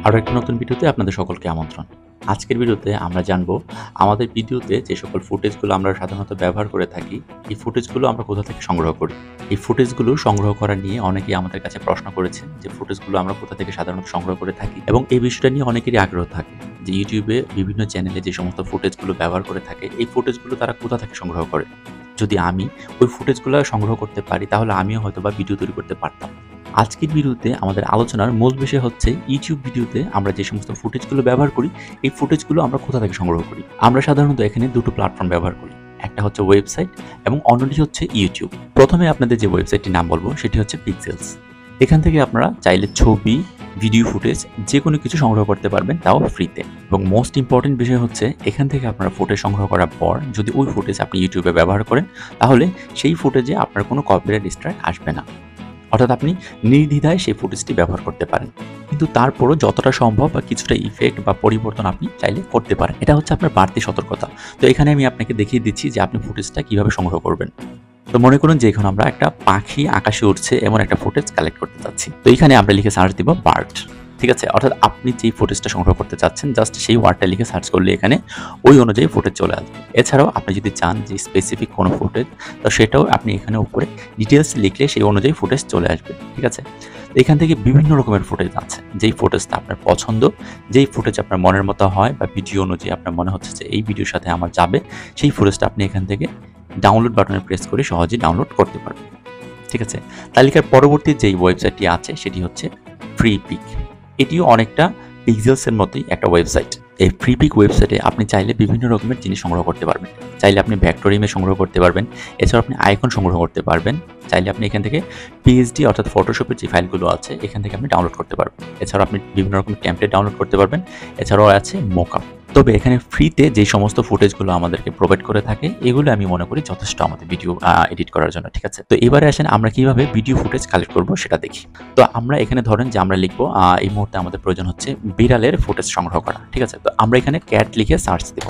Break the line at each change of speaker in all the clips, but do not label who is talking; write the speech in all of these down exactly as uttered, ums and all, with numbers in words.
আরও একটা নতুন ভিডিওতে আপনাদের সকলকে আমন্ত্রণ। আজকের ভিডিওতে আমরা জানবো আমাদের ভিডিওতে যে সকল ফুটেজগুলো আমরা সাধারণত ব্যবহার করে থাকি, এই ফুটেজগুলো আমরা কোথা থেকে সংগ্রহ করি। এই ফুটেজগুলো সংগ্রহ করা নিয়ে অনেকেই আমাদের কাছে প্রশ্ন করেছেন যে ফুটেজগুলো আমরা কোথা থেকে সাধারণত সংগ্রহ করে থাকি, এবং এই বিষয়টা নিয়ে অনেকেরই আগ্রহ থাকে যে ইউটিউবে বিভিন্ন চ্যানেলে যে সমস্ত ফুটেজগুলো ব্যবহার করে থাকে, এই ফুটেজগুলো তারা কোথা থেকে সংগ্রহ করে। যদি আমি ওই ফুটেজগুলো সংগ্রহ করতে পারি তাহলে আমিও হয়তো বা ভিডিও তৈরি করতে পারতাম। আজকের ভিডিওতে আমাদের আলোচনার মূল বিষয় হচ্ছে ইউটিউব ভিডিওতে আমরা যে সমস্ত ফুটেজগুলো ব্যবহার করি, এই ফুটেজগুলো আমরা কোথা থেকে সংগ্রহ করি। আমরা সাধারণত এখানে দুটো প্ল্যাটফর্ম ব্যবহার করি, একটা হচ্ছে ওয়েবসাইট এবং অন্যটি হচ্ছে ইউটিউব। প্রথমে আপনাদের যে ওয়েবসাইটটির নাম বলবো সেটি হচ্ছে পিক্সেলস। এখান থেকে আপনারা চাইলে ছবি, ভিডিও ফুটেজ যে কোনো কিছু সংগ্রহ করতে পারবেন, তাও ফ্রিতে। এবং মোস্ট ইম্পর্টেন্ট বিষয় হচ্ছে এখান থেকে আপনারা ফুটেজ সংগ্রহ করার পর যদি ওই ফুটেজ আপনি ইউটিউবে ব্যবহার করেন তাহলে সেই ফুটেজে আপনার কোনো কপিরাইট স্ট্রাইক আসবে না, অর্থাৎ আপনি নির্দ্বিধায় সেই ফুটেজটি ব্যবহার করতে পারেন। কিন্তু তারপরও যতটা সম্ভব বা কিছুটা ইফেক্ট বা পরিবর্তন আপনি চাইলে করতে পারেন। এটা হচ্ছে আপনার বাড়তি সতর্কতা। তো এখানে আমি আপনাকে দেখিয়ে দিচ্ছি যে আপনি ফুটেজটা কিভাবে সংগ্রহ করবেন। তো মনে করুন যে এখন আমরা একটা পাখি আকাশে উঠছে এমন একটা ফুটেজ কালেক্ট করতে চাচ্ছি। তো এখানে আমরা লিখে সার্চ দিব বার্ড, ঠিক আছে। অর্থাৎ আপনি যেই ফুটেজটা সংগ্রহ করতে চাচ্ছেন জাস্ট সেই ওয়ার্ডটা লিখে সার্চ করলে এখানে ওই অনুযায়ী ফুটেজ চলে আসবে। এছাড়াও আপনি যদি চান যে স্পেসিফিক কোনো ফুটেজ, তো সেটাও আপনি এখানে উপরে ডিটেলস লিখলে সেই অনুযায়ী ফুটেজ চলে আসবে, ঠিক আছে। এখান থেকে বিভিন্ন রকমের ফুটেজ আছে, যেই ফুটেজটা আপনার পছন্দ, যেই ফুটেজ আপনার মনের মতো হয় বা ভিডিও অনুযায়ী আপনার মনে হচ্ছে যে এই ভিডিওর সাথে আমার যাবে, সেই ফুটেজটা আপনি এখান থেকে ডাউনলোড বাটনে প্রেস করে সহজেই ডাউনলোড করতে পারবেন, ঠিক আছে। তালিকার পরবর্তী যেই ওয়েবসাইটটি আছে সেটি হচ্ছে ফ্রিপিক। এটিও অনেকটা পিক্সেলসের মতোই একটা ওয়েবসাইট। এই ফ্রিপিক ওয়েবসাইটে আপনি চাইলে বিভিন্ন রকমের জিনিস সংগ্রহ করতে পারবেন। চাইলে আপনি ভেক্টর ইমেজ সংগ্রহ করতে পারবেন, এছাড়াও আপনি আইকন সংগ্রহ করতে পারবেন। চাইলে আপনি এখান থেকে পিএইচডি অর্থাৎ ফটোশপের যে ফাইলগুলো আছে এখান থেকে আপনি ডাউনলোড করতে পারবেন। এছাড়াও আপনি বিভিন্ন রকমের টেমপ্লেট ডাউনলোড করতে পারবেন। এছাড়াও আছে মোকআপ। তবে এখানে ফ্রিতে যে সমস্ত ফুটেজগুলো আমাদেরকে প্রোভাইড করে থাকে এগুলো আমি মনে করি যথেষ্ট আমাদের ভিডিও এডিট করার জন্য, ঠিক আছে। তো এবারে আসেন আমরা কিভাবে ভিডিও ফুটেজ কালেক্ট করব সেটা দেখি। তো আমরা এখানে ধরেন যে আমরা লিখবো এই মুহূর্তে আমাদের প্রয়োজন হচ্ছে বিড়ালের ফুটেজ সংগ্রহ করা, ঠিক আছে। তো আমরা এখানে ক্যাট লিখে সার্চ দেব।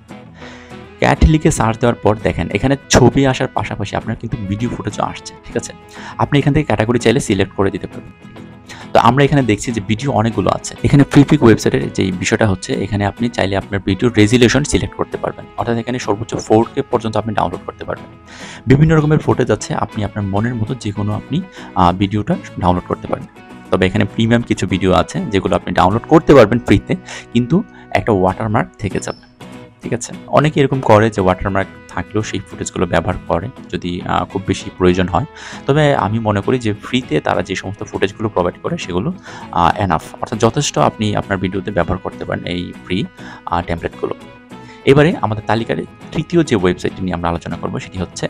ক্যাট লিখে সার্চ দেওয়ার পর দেখেন এখানে ছবি আসার পাশাপাশি আপনার কিন্তু ভিডিও ফুটেজও আসছে, ঠিক আছে। আপনি এখান থেকে ক্যাটাগরি চাইলে সিলেক্ট করে দিতে পারবেন। তো আমরা এখানে দেখছি যে ভিডিও অনেকগুলো আছে। এখানে ফ্রিপিক ওয়েবসাইটের যে বিষয়টা হচ্ছে এখানে আপনি চাইলে আপনার ভিডিও রেজুলেশন সিলেক্ট করতে পারবেন, অর্থাৎ এখানে সর্বোচ্চ ফোর কে পর্যন্ত আপনি ডাউনলোড করতে পারবেন। বিভিন্ন রকমের ফুটেজ আছে, আপনি আপনার মনের মতো যে কোনো আপনি ভিডিওটা ডাউনলোড করতে পারবেন। তবে এখানে প্রিমিয়াম কিছু ভিডিও আছে যেগুলো আপনি ডাউনলোড করতে পারবেন ফ্রিতে, কিন্তু একটা ওয়াটারমার্ক থেকে যাবে, ঠিক আছে। অনেকে এরকম করে যে ওয়াটারমার্ক থাকলেও সেই ফুটেজগুলো ব্যবহার করে যদি খুব বেশি প্রয়োজন হয়। তবে আমি মনে করি যে ফ্রিতে তারা যে সমস্ত ফুটেজগুলো প্রোভাইড করে সেগুলো এনাফ, অর্থাৎ যথেষ্ট আপনি আপনার ভিডিওতে ব্যবহার করতে পারেন এই ফ্রি টেমপ্লেটগুলো। এবারে আমাদের তালিকার তৃতীয় যে ওয়েবসাইটটি নিয়ে আমরা আলোচনা করব সেটি হচ্ছে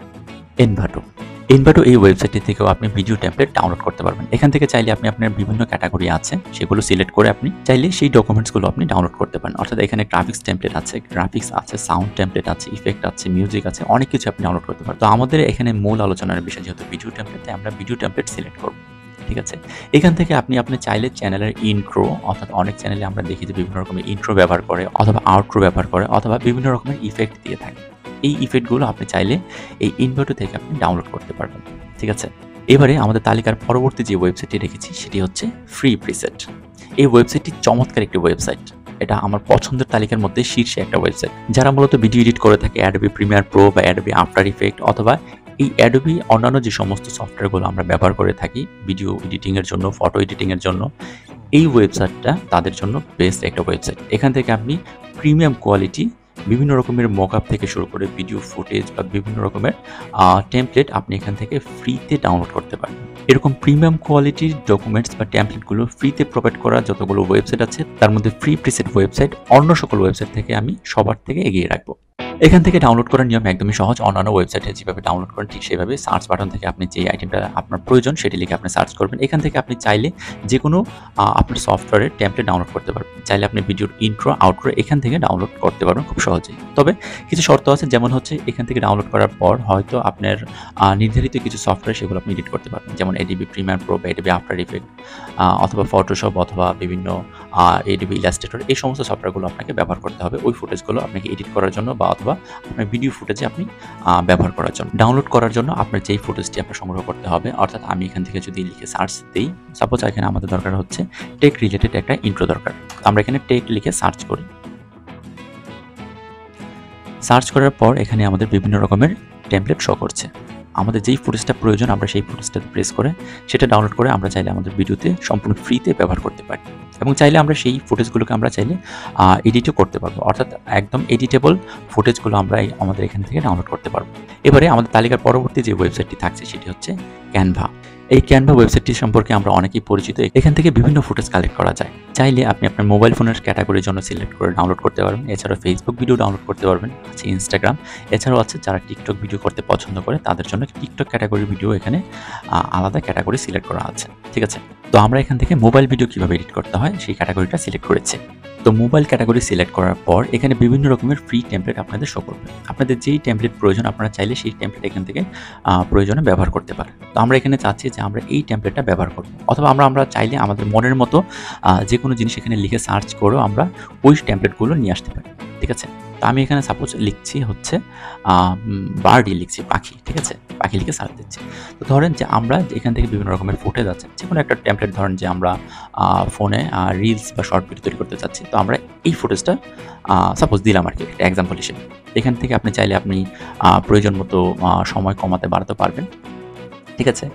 এনভাটো। এনভাটো এই ওয়েবসাইটটি থেকেও আপনি ভিডিও টেমপ্লেট ডাউনলোড করতে পারবেন। এখান থেকে চাইলে আপনি আপনার বিভিন্ন ক্যাটাগরি আছে সেগুলো সিলেক্ট করে আপনি চাইলে সেই ডকুমেন্টসগুলো আপনি ডাউনলোড করতে পারেন। অর্থাৎ এখানে গ্রাফিক্স টেমপ্লেট আছে, গ্রাফিক্স আছে, সাউন্ড টেমপ্লেট আছে, ইফেক্ট আছে, মিউজিক আছে, অনেক কিছু আপনি ডাউনলোড করতে পারেন। তো আমাদের এখানে মূল আলোচনার বিষয় যেহেতু ভিডিও টেমপ্লেট, আমরা ভিডিও টেমপ্লেট সিলেক্ট করব, ঠিক আছে। এখান থেকে আপনি আপনি চাইলে চ্যানেলের ইন্ট্রো, অর্থাৎ অনেক চ্যানেলে আমরা দেখি যে বিভিন্ন রকমের ইন্ট্রো ব্যবহার করে অথবা আউট্রো ব্যবহার করে অথবা বিভিন্ন রকমের ইফেক্ট দিয়ে থাকে। এই ইফেক্টগুলো আপনি চাইলে এই এনভাটো থেকে আপনি ডাউনলোড করতে পারবেন, ঠিক আছে। এবারে আমাদের তালিকার পরবর্তী যে ওয়েবসাইটটি রেখেছি সেটি হচ্ছে ফ্রি প্রিসেট। এই ওয়েবসাইটটি চমৎকার একটি ওয়েবসাইট। এটা আমার পছন্দের তালিকার মধ্যে শীর্ষে একটা ওয়েবসাইট। যারা মূলত ভিডিও এডিট করে থাকে অ্যাডোবি প্রিমিয়ার প্রো বা অ্যাডোবি আফটার ইফেক্ট অথবা এই অ্যাডোবি অন্যান্য যে সমস্ত সফটওয়্যারগুলো আমরা ব্যবহার করে থাকি ভিডিও এডিটিংয়ের জন্য, ফটো এডিটিংয়ের জন্য, এই ওয়েবসাইটটা তাদের জন্য বেস্ট একটা ওয়েবসাইট। এখান থেকে আপনি প্রিমিয়াম কোয়ালিটি বিভিন্ন রকমের মকআপ থেকে শুরু করে ভিডিও ফুটেজ বা বিভিন্ন রকমের টেমপ্লেট আপনি এখান থেকে ফ্রিতে ডাউনলোড করতে পারেন। এরকম প্রিমিয়াম কোয়ালিটির ডকুমেন্টস বা টেমপ্লেটগুলো ফ্রিতে প্রোভাইড করা যতগুলো ওয়েবসাইট আছে তার মধ্যে ফ্রি প্রিসেট ওয়েবসাইট অন্য সকল ওয়েবসাইট থেকে আমি সবার থেকে এগিয়ে রাখবো। এখান থেকে ডাউনলোড করার নিয়ম একদমই সহজ। অন্যান্য ওয়েবসাইটে যেভাবে ডাউনলোড করেন ঠিক সেভাবে সার্চ বাটন থেকে আপনি যে আইটেমটা আপনার প্রয়োজন সেটি লিখে আপনি সার্চ করবেন। এখান থেকে আপনি চাইলে যে কোনো আপনার সফটওয়্যারের টেমপ্লেট ডাউনলোড করতে পারবেন। চাইলে আপনি ভিডিওর ইন্ট্রো, আউট্রো এখান থেকে ডাউনলোড করতে পারবেন খুব সহজেই। তবে কিছু শর্ত আছে, যেমন হচ্ছে এখান থেকে ডাউনলোড করার পর হয়তো আপনার নির্ধারিত কিছু সফটওয়্যার সেগুলো আপনি এডিট করতে পারবেন, যেমন এডিবি প্রিমিয়ার প্রো বা এডিবি আফটার ইফেক্ট অথবা ফটোশপ অথবা বিভিন্ন এডিবি ইলাস্ট্রেটর, এই সমস্ত সফটওয়্যারগুলো আপনাকে ব্যবহার করতে হবে ওই ফুটেজগুলো আপনাকে এডিট করার জন্য বা অথবা অথবা আপনার ভিডিও ফুটেজে আপনি ব্যবহার করার জন্য। ডাউনলোড করার জন্য আপনার যেই ফুটেজটি আপনার সংগ্রহ করতে হবে, অর্থাৎ আমি এখান থেকে যদি লিখে সার্চ দিই, সাপোজ এখানে আমাদের দরকার হচ্ছে টেক রিলেটেড একটা ইন্ট্রো দরকার। আমরা এখানে টেক লিখে সার্চ করি। সার্চ করার পর এখানে আমাদের বিভিন্ন রকমের টেমপ্লেট শো করছে। আমাদের যেই ফুটেজটা প্রয়োজন আমরা সেই ফুটেজটা প্রেস করে সেটা ডাউনলোড করে আমরা চাইলে আমাদের ভিডিওতে সম্পূর্ণ ফ্রিতে ব্যবহার করতে পারি, এবং চাইলে আমরা সেই ফুটেজগুলোকে আমরা চাইলে এডিটও করতে পারবো, অর্থাৎ একদম এডিটেবল ফুটেজগুলো আমরা আমাদের এখান থেকে ডাউনলোড করতে পারবো। এবারে আমাদের তালিকার পরবর্তী যে ওয়েবসাইটটি থাকছে সেটি হচ্ছে ক্যানভা। এই ক্যানভা ওয়েবসাইটটি সম্পর্কে আমরা অনেকেই পরিচিত। এখান থেকে বিভিন্ন ফুটেজ কালেক্ট করা যায়। চাইলে আপনি আপনার মোবাইল ফোনের ক্যাটাগরির জন্য সিলেক্ট করে ডাউনলোড করতে পারবেন। এছাড়াও ফেসবুক ভিডিও ডাউনলোড করতে পারবেন, আছে ইনস্টাগ্রাম, এছাড়াও আছে যারা টিকটক ভিডিও করতে পছন্দ করে তাদের জন্য টিকটক ক্যাটাগরি ভিডিও এখানে আলাদা ক্যাটাগরি সিলেক্ট করা আছে। ঠিক আছে, তো আমরা এখান থেকে মোবাইল ভিডিও কীভাবে এডিট করতে হয় সেই ক্যাটাগরিটা সিলেক্ট করেছি। তো মোবাইল ক্যাটাগরি সিলেক্ট করার পর এখানে বিভিন্ন রকমের ফ্রি টেমপ্লেট আপনাদের শো করবে। আপনাদের যেই টেমপ্লেট প্রয়োজন আপনারা চাইলে সেই টেমপ্লেট এখান থেকে প্রয়োজনে ব্যবহার করতে পারেন। তো আমরা এখানে চাচ্ছি যে আমরা এই টেমপ্লেটটা ব্যবহার করব, অথবা আমরা আমরা চাইলে আমাদের মনের মতো যে কোনো জিনিস এখানে লিখে সার্চ করেও আমরা ওই টেমপ্লেটগুলো নিয়ে আসতে পারি। ঠিক আছে, তো আমি এখানে সাপোজ লিখছি হচ্ছে বার্ডই লিখছি, পাখি। ঠিক আছে, পাখি লিখে সার্চ দিচ্ছি। তো ধরেন যে আমরা এখান থেকে বিভিন্ন রকমের ফুটেজ আছে, যে কোনো একটা টেমপ্লেট ধরেন যে আমরা ফোনে রিলস বা শর্ট ভিডিও তৈরি করতে চাচ্ছি, তো আমরা এই ফুটেজটা সাপোজ দিলাম আর কি একটা এক্সাম্পল হিসেবে। এখান থেকে আপনি চাইলে আপনি প্রয়োজন মতো সময় কমাতে বাড়াতে পারবেন। ঠিক আছে,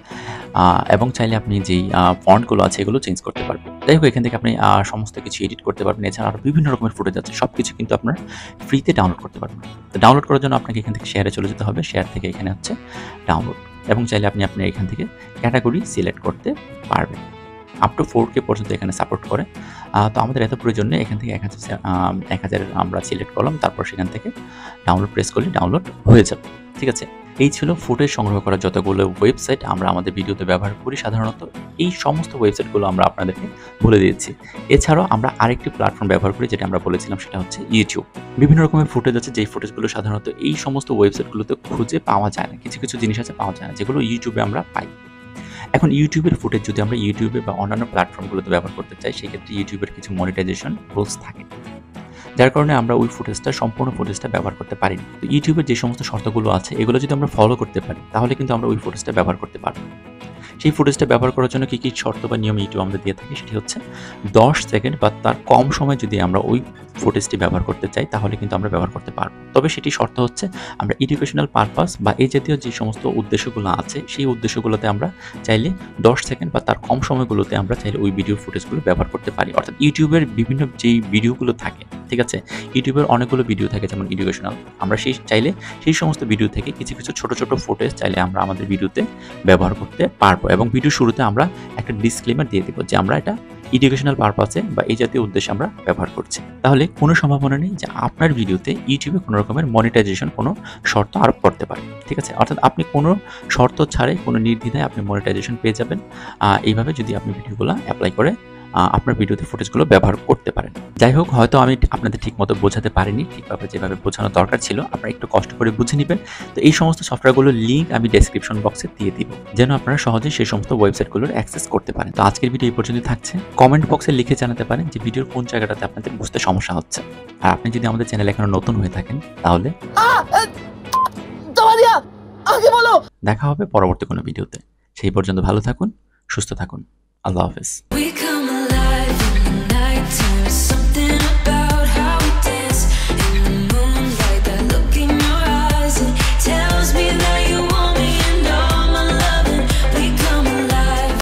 এবং চাইলে আপনি যেই ফন্টগুলো আছে এগুলো চেঞ্জ করতে পারবেন। যাই হোক, এখান থেকে আপনি সমস্ত কিছু এডিট করতে পারবেন। এছাড়া আরও বিভিন্ন রকমের ফুটেজ আছে, সব কিছু কিন্তু আপনার ফ্রিতে ডাউনলোড করতে পারবেন। তো ডাউনলোড করার জন্য আপনাকে এখান থেকে শেয়ারে চলে যেতে হবে। শেয়ার থেকে এখানে হচ্ছে ডাউনলোড, এবং চাইলে আপনি আপনি এখান থেকে ক্যাটাগরি সিলেক্ট করতে পারবেন। আপ টু ফোর কে পর্যন্ত এখানে সাপোর্ট করে। তো আমাদের এত প্রয়োজন নেই, এখান থেকে এক হাজার এক হাজার আমরা সিলেক্ট করলাম, তারপর সেখান থেকে ডাউনলোড প্রেস করলে ডাউনলোড হয়ে যাবে। ঠিক আছে, এই ছিল ফুটেজ সংগ্রহ করার যতগুলো ওয়েবসাইট আমরা আমাদের ভিডিওতে ব্যবহার করি। সাধারণত এই সমস্ত ওয়েবসাইটগুলো আমরা আপনাদেরকে বলে দিয়েছি। এছাড়াও আমরা আরেকটি প্ল্যাটফর্ম ব্যবহার করি, যেটা আমরা বলেছিলাম, সেটা হচ্ছে ইউটিউব। বিভিন্ন রকমের ফুটেজ আছে, যেই ফুটেজগুলো সাধারণত এই সমস্ত ওয়েবসাইটগুলোতে খুঁজে পাওয়া যায় না। কিছু কিছু জিনিস আছে পাওয়া যায় না, যেগুলো ইউটিউবে আমরা পাই। এখন ইউটিউবের ফুটেজ যদি আমরা ইউটিউবে বা অন্যান্য প্ল্যাটফর্মগুলোতে ব্যবহার করতে চাই, সেক্ষেত্রে ইউটিউবের কিছু মনিটাইজেশন রুলস থাকে, যার কারণে আমরা ওই ফুটেজটা সম্পূর্ণ ফুটেজটা ব্যবহার করতে পারি না। তো ইউটিউবের যে সমস্ত শর্তগুলো আছে এগুলো যদি আমরা ফলো করতে পারি তাহলে কিন্তু আমরা ওই ফুটেজটা ব্যবহার করতে পারবো। সেই ফুটেজটা ব্যবহার করার জন্য কী কী শর্ত বা নিয়ম ইউটিউব আমরা দিয়ে থাকি, সেটি হচ্ছে দশ সেকেন্ড বা তার কম সময় যদি আমরা ওই ফুটেজটি ব্যবহার করতে চাই তাহলে কিন্তু আমরা ব্যবহার করতে পারবো। তবে সেটি শর্ত হচ্ছে আমরা এডুকেশনাল পারপাস বা এই জাতীয় যে সমস্ত উদ্দেশ্যগুলো আছে সেই উদ্দেশ্যগুলোতে আমরা চাইলে দশ সেকেন্ড বা তার কম সময়গুলোতে আমরা চাইলে ওই ভিডিও ফুটেজগুলো ব্যবহার করতে পারি। অর্থাৎ ইউটিউবের বিভিন্ন যেই ভিডিওগুলো থাকে, ঠিক আছে, ইউটিউবের অনেকগুলো ভিডিও থাকে যেমন এডুকেশনাল, আমরা সেই চাইলে সেই সমস্ত ভিডিও থেকে কিছু কিছু ছোট ছোট ফুটেজ চাইলে আমরা আমাদের ভিডিওতে ব্যবহার করতে পারবো, এবং ভিডিও শুরুতে আমরা একটা ডিসক্লেমার দিয়ে দেবো যে আমরা এটা এডুকেশনাল পারপাসে বা এই জাতীয় উদ্দেশ্যে আমরা ব্যবহার করছি। তাহলে কোনো সম্ভাবনা নেই যে আপনার ভিডিওতে ইউটিউবে কোনো রকমের মনিটাইজেশন কোনো শর্ত আরোপ করতে পারে। ঠিক আছে, অর্থাৎ আপনি কোনো শর্ত ছাড়াই কোনো নির্দ্বিধায় আপনি মনিটাইজেশন পেয়ে যাবেন এইভাবে যদি আপনি ভিডিওগুলো অ্যাপ্লাই করে আপনার ভিডিওতে ফুটেজগুলো ব্যবহার করতে পারেন। যাই হোক, হয়তো আমি আপনাদের ঠিক মতো বোঝাতে পারিনি, ঠিকভাবে যেভাবে বোঝানো দরকার ছিল আপনারা একটু কষ্ট করে বুঝে নেবেন। তো এই সমস্ত সফটওয়্যারগুলোর লিঙ্ক আমি ডেসক্রিপশন বক্সে দিয়ে দিব, যেন আপনারা সহজেই সেই সমস্ত ওয়েবসাইটগুলোর অ্যাক্সেস করতে পারেন। তো আজকের ভিডিও এই পর্যন্তই থাকছে। কমেন্ট বক্সে লিখে জানাতে পারেন যে ভিডিওর কোন জায়গাটাতে আপনাদের বুঝতে সমস্যা হচ্ছে। আর আপনি যদি আমাদের চ্যানেলে এখনো নতুন হয়ে থাকেন তাহলে দেখা হবে পরবর্তী কোনো ভিডিওতে। সেই পর্যন্ত ভালো থাকুন, সুস্থ থাকুন। আল্লাহ হাফেজ।